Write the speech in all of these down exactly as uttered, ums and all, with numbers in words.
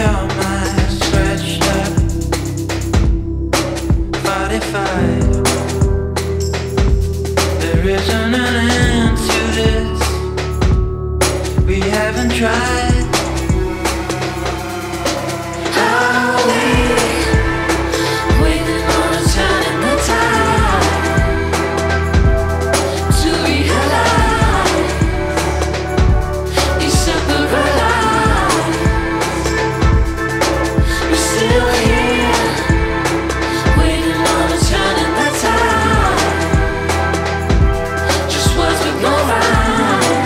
your mind stretched up forty-five. There isn't an end to this. We haven't tried. Are we waiting on a turn in the tide to realize these separate lives? We're still here, waiting on a turn in the tide. Just words with no rhyme.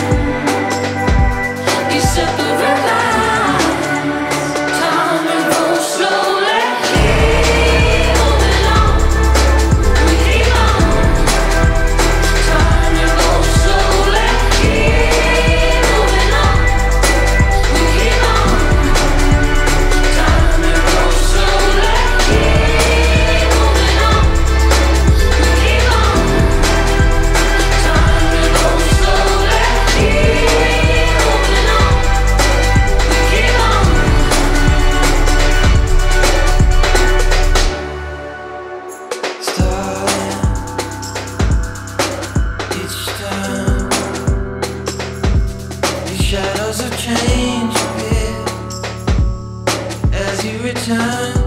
These separate lives. Time and roll slowly. Keep moving on. We keep on. Time and roll slowly. Keep moving on. We keep on. Time and roll slowly. Keep moving on. We keep on. Time and roll slowly. Keep moving on. We keep on. Starting each time, these shadows of change appear as you return.